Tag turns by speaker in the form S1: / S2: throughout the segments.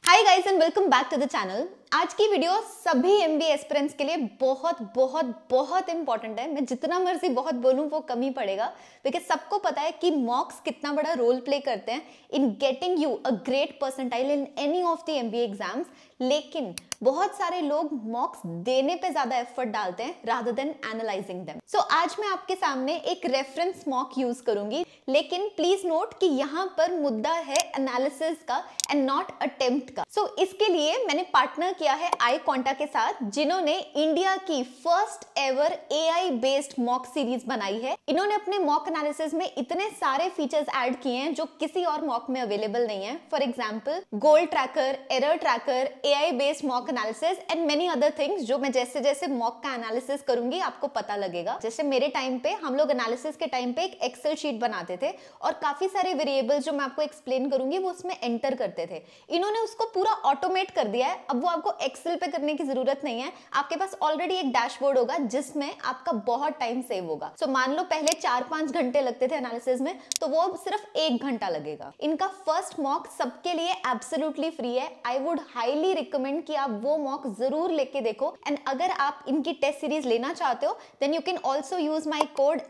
S1: Hi guys and welcome back to the channel. आज की video सभी एमबीए एस्पिरेंट्स के लिए बहुत बहुत बहुत इंपॉर्टेंट है। मैं जितना मर्जी बहुत बोलूं वो कम ही पड़ेगा, बिकॉज सबको पता है कि मॉक्स कितना बड़ा रोल प्ले करते हैं in getting you a great percentile in any of the MBA exams. लेकिन बहुत सारे लोग मॉक्स देने पे ज्यादा एफर्ट डालते हैं rather than analysing them. So आज मैं आपके सामने एक रेफरेंस मॉक यूज करूंगी, लेकिन प्लीज नोट कि यहाँ पर मुद्दा है एनालिसिस का एंड नॉट अटेम्प्ट का। सो इसके लिए मैंने पार्टनर किया है आई क्वांटा के साथ, जिन्होंने इंडिया की first ever AI based mock series बनाई है। इन्होंने अपने मॉक एनालिसिस में इतने सारे फीचर्स ऐड किए हैं जो किसी और मॉक में अवेलेबल नहीं है। For example goal tracker, error tracker, AI based mock analysis and many other things, जो मैं जैसे जैसे मॉक का एनालिसिस करूंगी आपको पता लगेगा। जैसे मेरे टाइम पे हम लोग एनालिसिस के टाइम पे एक एक्सेल शीट बनाते थे और काफी सारे वेरिएबल्स जो मैं आपको एक्सप्लेन करूंगी वो उसमें एंटर करते थे। इन्होंने उसको पूरा ऑटोमेट कर दिया है। अब वो आपको एक्सेल पे करने की जरूरत नहीं है, आपके पास ऑलरेडी एक डैशबोर्ड होगा जिसमें आपका बहुत टाइम सेव होगा। सो मान लो पहले 4-5 घंटे लगते थे एनालिसिस में, तो वो अब सिर्फ 1 घंटा लगेगा। इनका फर्स्ट मॉक सबके लिए एब्सोल्युटली फ्री है। आई वुड हाईली रिकमेंड कि आप वो मॉक जरूर लेके देखो। एंड अगर आप इनकी टेस्ट सीरीज लेना चाहते हो then you can also use my code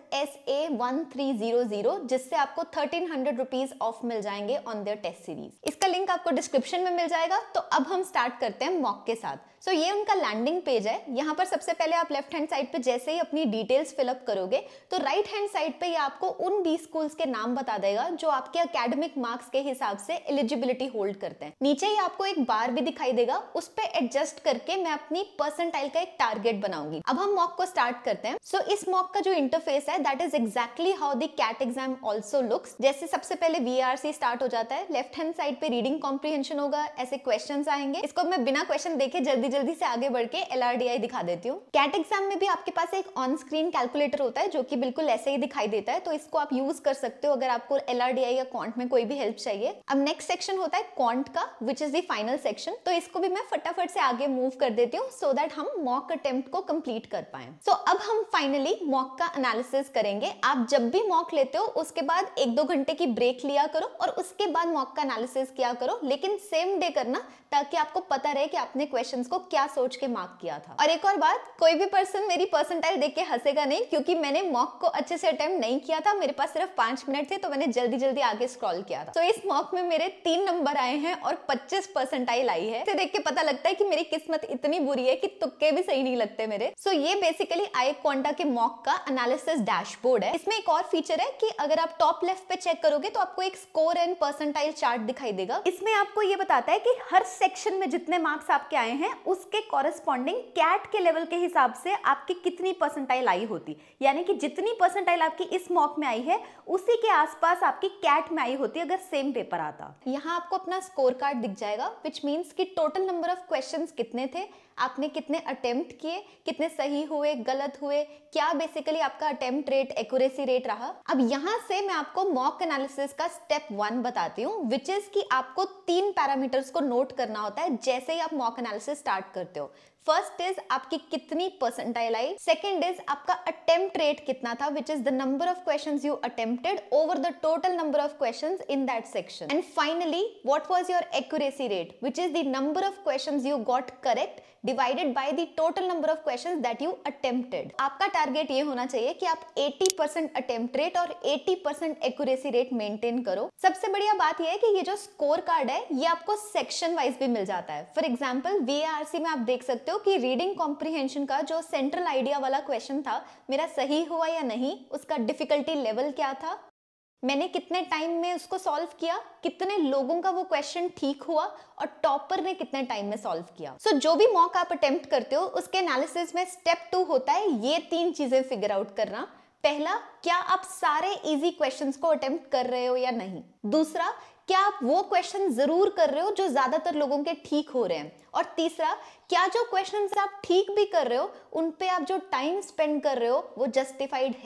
S1: SA1300, जिससे आपको 1300 रुपीज ऑफ मिल जाएंगे ऑन देयर टेस्ट सीरीज। इसका लिंक आपको डिस्क्रिप्शन में मिल जाएगा। तो अब हम स्टार्ट करते हैं मॉक के साथ। सो ये उनका लैंडिंग पेज है। यहाँ पर सबसे पहले आप लेफ्ट हैंड साइड पे जैसे ही अपनी डिटेल्स फिलअप करोगे तो राइट हैंड साइड पे ये आपको उन 20 स्कूल्स के नाम बता देगा जो आपके एकेडमिक मार्क्स के हिसाब से एलिजिबिलिटी होल्ड करते हैं। नीचे ही आपको एक बार भी दिखाई देगा, उस पे एडजस्ट करके मैं अपनी परसेंटाइल का एक टारगेट बनाऊंगी। अब हम मॉक को स्टार्ट करते हैं। सो इस मॉक का जो इंटरफेस है that is exactly how the CAT exam also looks. जैसे सबसे पहले VRC स्टार्ट हो जाता है, लेफ्ट हैंड साइड पे रीडिंग कॉम्प्रिहेंशन होगा, ऐसे क्वेश्चन आएंगे। इसको मैं बिना क्वेश्चन देखे जल्दी से आगे बढ़ के LRDI दिखा देती हूँ। कैट एग्जाम में भी आपके पास एक ऑन स्क्रीन कैलकुलेटर होता है जो कि बिल्कुल ऐसे ही दिखाई देता है, तो इसको आप यूज कर सकते हो अगर आपको LRDI या क्वांट में कोई भी हेल्प चाहिए। अब नेक्स्ट सेक्शन होता है क्वांट का, which is the final section. तो इसको भी मैं फटाफट से आगे मूव कर देती हूँ सो दैट हम मॉक अटेम्प्ट को कंप्लीट कर पाए। सो अब हम फाइनली मॉक का एनालिसिस करेंगे। आप जब भी मॉक लेते हो उसके बाद 1-2 घंटे की ब्रेक लिया करो और उसके बाद मॉक का एनालिसिस किया करो, लेकिन सेम डे करना ताकि आपको पता रहे कि आपने क्वेश्चंस को क्या सोच के मार्क किया था। और एक और बात, कोई भी पर्सन मेरी परसेंटाइल देख के हंसेगा नहीं, क्योंकि मैंने मॉक को अच्छे से अटेम्प्ट नहीं किया था। मेरे पास सिर्फ 5 मिनट थे तो मैंने जल्दी आगे स्क्रॉल किया था। तो इस मॉक में मेरे 3 नंबर आए हैं और 25 परसेंटाइल आई है। इसे देख के पता लगता है कि मेरी किस्मत इतनी बुरी है कि तुक्के भी सही नहीं लगते मेरे। सो ये बेसिकली आई क्वांटा के मॉक का एनालिसिस डैशबोर्ड है। इसमें एक और फीचर है कि अगर आप टॉप लेफ्ट पे चेक करोगे तो आपको एक स्कोर एंड परसेंटाइल चार्ट दिखाई देगा। इसमें आपको ये बताता है कि हर सेक्शन में जितने मार्क्स आपके आए हैं उसके कॉरेस्पॉन्डिंग कैट के लेवल के हिसाब से आपकी कितनी परसेंटाइल आई होती, यानी कि जितनी परसेंटाइल आपकी इस मॉक में आई है उसी के आसपास आपकी कैट में आई होती अगर सेम पेपर आता। यहाँ आपको अपना स्कोर कार्ड दिख जाएगा, विच मीन्स कि टोटल नंबर ऑफ क्वेश्चंस कितने थे, आपने कितने अटेम्प्ट किए, कितने सही हुए, गलत हुए, क्या बेसिकली आपका अटेम्प्ट रेट, एक्यूरेसी रेट रहा। अब यहाँ से मैं आपको मॉक एनालिसिस का स्टेप 1 बताती हूँ, विच इज कि आपको 3 पैरामीटर्स को नोट करना होता है जैसे ही आप मॉक एनालिसिस स्टार्ट करते हो। फर्स्ट इज आपकी कितनी परसेंटाइल आई, सेकंड इज आपका अटेम्प्ट रेट कितना था, which is the number of questions you attempted over the total number of questions in that section, and finally what was your accuracy rate, which is the number of questions you got correct divided by the total number of questions that you attempted। आपका target ये होना चाहिए कि आप 80% attempt rate और 80% accuracy rate maintain करो। सबसे बढ़िया बात यह है कि ये जो स्कोर कार्ड है ये आपको सेक्शन वाइज भी मिल जाता है। फॉर एग्जांपल VARC में आप देख सकते हो कि रीडिंग कॉम्प्रिहेंशन का जो सेंट्रल आइडिया वाला क्वेश्चन था मेरा सही हुआ या नहीं, उसका डिफिकल्टी लेवल क्या था, मैंने कितने टाइम में उसको सॉल्व किया, कितने लोगों का वो क्वेश्चन ठीक हुआ और टॉपर ने कितने टाइम में सॉल्व किया। सो जो भी मॉक आप अटेम्प्ट करते हो उसके एनालिसिस में स्टेप 2 होता है ये 3 चीजें फिगर आउट करना। पहला, क्या आप सारे इजी क्वेश्चंस को अटेम्प्ट कर रहे हो या नहीं। दूसरा, क्या आप वो क्वेश्चन जरूर कर रहे हो जो ज्यादातर लोगों के ठीक हो रहे हैं। और तीसरा, क्या जो क्वेश्चंस आप ठीक भी कर रहे हो उन पे आप जो टाइम स्पेंड कर रहे हो वो जस्टिफाइड है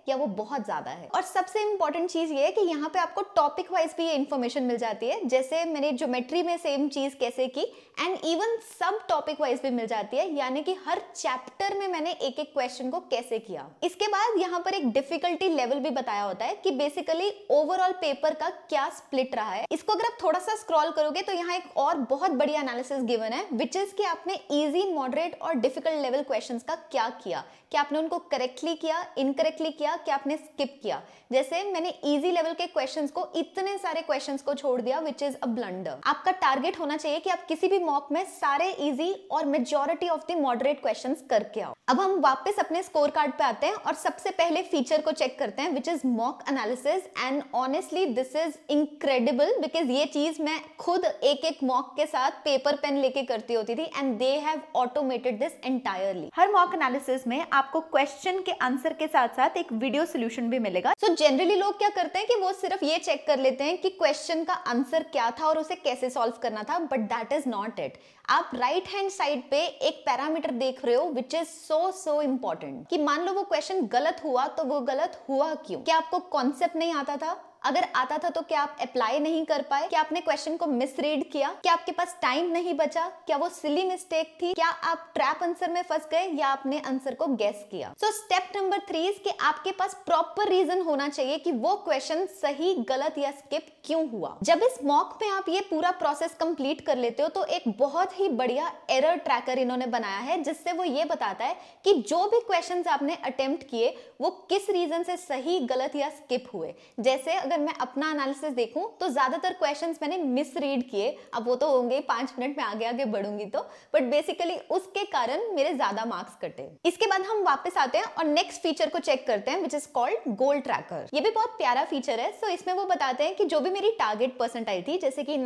S1: या वो बहुत ज्यादा है। और सबसे इंपॉर्टेंट चीज ये है कि यहाँ पे आपको टॉपिक वाइज भी ये इन्फॉर्मेशन मिल जाती है, जैसे मैंने ज्योमेट्री में सेम चीज कैसे की, and even sub topic wise भी मिल जाती है, यानी कि हर चैप्टर में मैंने एक एक क्वेश्चन को कैसे किया। इसके बाद यहाँ पर एक डिफिकल्टी लेवल भी बताया होता है कि बेसिकली ओवरऑल पेपर का क्या स्प्लिट रहा है। इसको अगर आप थोड़ा सा स्क्रॉल करोगे तो यहाँ एक और बहुत बढ़िया एनालिसिस गिवन है, विच इज कि आपने इजी, मॉडरेट और डिफिकल्ट लेवल क्वेश्चंस का क्या किया, कि आपने उनको करेक्टली किया, इनकरेक्टली किया, कि आपने स्किप किया। जैसे मैंने इजी लेवल के क्वेश्चंस को, इतने सारे क्वेश्चंस को छोड़ दिया, विच इज अ ब्लंडर। आपका टारगेट होना चाहिए कि आप किसी भी मॉक में सारे इजी और majority of the moderate questions करके आओ। अब हम वापस अपने स्कोर कार्ड पे आते हैं और सबसे पहले फीचर को चेक करते हैं, which is mock analysis. And honestly this is incredible, because ये चीज मैं खुद एक एक मॉक के साथ पेपर पेन लेके करती होती थी, and they have automated this entirely. हर मॉक एनालिसिस में आपको क्वेश्चन के आंसर के साथ साथ एक वीडियो सोल्यूशन भी मिलेगा। सो जनरली लोग क्या करते हैं कि वो सिर्फ ये चेक कर लेते हैं कि क्वेश्चन का आंसर क्या था और उसे कैसे सॉल्व करना था, but that is not it. आप राइट हैंड साइड पे एक पैरामीटर देख रहे हो, विच इज सो इंपॉर्टेंट, कि मान लो वो क्वेश्चन गलत हुआ तो वो गलत हुआ क्यों? क्या आपको कॉन्सेप्ट नहीं आता था? अगर आता था तो क्या आप अप्लाई नहीं कर पाए? क्या आपने क्वेश्चन को मिसरीड किया? क्या आपके पास टाइम नहीं बचा? क्या वो सिली मिस्टेक थी? क्या आप ट्रैप आंसर में फंस गए या आपने आंसर को गेस किया? सो स्टेप नंबर 3 इज कि आपके पास प्रॉपर रीजन होना चाहिए कि वो क्वेश्चन सही, गलत या स्किप क्यों हुआ। जब इस मॉक में आप ये पूरा प्रोसेस कंप्लीट कर लेते हो तो एक बहुत ही बढ़िया एरर ट्रैकर इन्होंने बनाया है, जिससे वो ये बताता है कि जो भी क्वेश्चंस आपने अटेम्प्ट किए वो किस रीजन से सही, गलत या स्किप हुए। जैसे अगर मैं अपना एनालिसिस देखूं तो ज्यादातर क्वेश्चंस मैंने मिसरीड किए, अब वो तो होंगे 5 मिनट में आगे बढ़ूंगी तो, बट बेसिकली उसके कारण मेरे ज्यादा मार्क्स कटे। इसके बाद हम वापस आते हैं और नेक्स्ट फीचर को चेक करते हैं, which is called goal tracker. ये भी बहुत प्यारा फीचर है। सो इसमें वो बताते हैं कि जो भी मेरी टारगेट परसेंटाइल थी, जैसे कि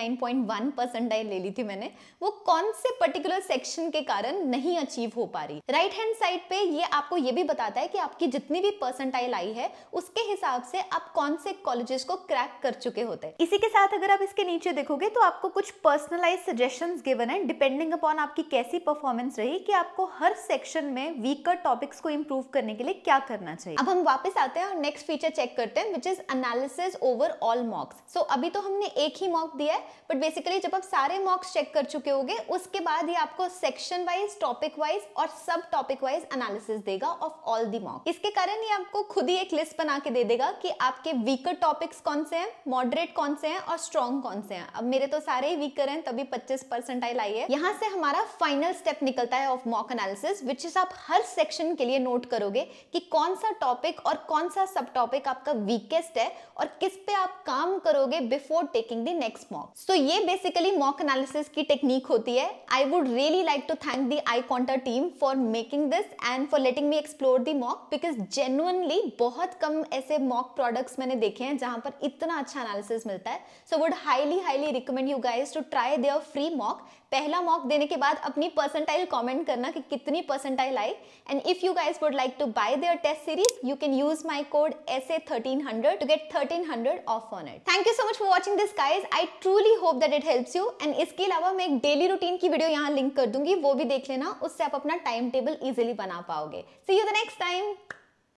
S1: 99.1 परसेंटाइल ले ली थी मैंने, वो कौन से पर्टिकुलर सेक्शन के कारण नहीं अचीव हो पा रही। राइट हैंड साइड पे ये आपको ये भी बताता है कि आपकी जितनी भी परसेंटाइल आई है उसके हिसाब से आप कौन से कॉलेजेस को क्रैक कर चुके होते हैं। इसी के साथ अगर आप इसके नीचे देखोगे तो आपको कुछ पर्सनलाइज्ड सजेशंस गिवन है, डिपेंडिंग अपॉन आपकी कैसी परफॉर्मेंस रही, कि आपको हर सेक्शन में वीकर टॉपिक्स को इंप्रूव करने के लिए क्या करना चाहिए। अब हम वापस आते हैं और नेक्स्ट फीचर चेक करते हैं, which is analysis over all mocks. So अभी तो हमने एक ही मॉक दिया है, बट बेसिकली जब आप सारे मॉक्स चेक कर चुके होगे उसके बाद ये आपको सेक्शन वाइज, टॉपिक वाइज और सब टॉपिक वाइज एनालिसिस देगा ऑफ ऑल द मॉक। इसके कारण ये आपको खुद ही एक लिस्ट बना के दे देगा कि आपके वीकर टॉपिक्स कौन से हैं, मॉडरेट कौन से हैं और स्ट्रॉन्ग कौन से हैं। अब मेरे तो सारे ही वीकर हैं, तभी 25 परसेंटाइल आई है। यहाँ से हमारा फाइनल स्टेप निकलता है of mock analysis, which is आप हर सेक्शन के लिए नोट करोगे कि कौन सा टॉपिक और कौन सा सब टॉपिक आपका वीकेस्ट है और किस पे आप काम करोगे before taking the next mock. So ये बेसिकली मॉक एनालिसिस की टेक्निक होती है। I would really like to thank the I counter team for making this and for letting me explore the mock, because genuinely बहुत कम ऐसे mock products मैंने देखे हैं जहां पर इतना अच्छा एनालिसिस मिलता है। So would highly recommend you guys to try their free mock. पहला मॉक देने के बाद अपनी परसेंटाइल कमेंट करना कि कितनी परसेंटाइल आई, and if you guys would like to buy their test series you can use my code SA1300 to get 1300 off on it. Thank you so much for watching this guys, I truly hope that it helps you. And इसके अलावा मैं एक daily routine की video यहाँ link कर दूंगी, वो भी देख लेना, उससे आप अपना टाइम टेबल इजिली बना पाओगे। See you the next time.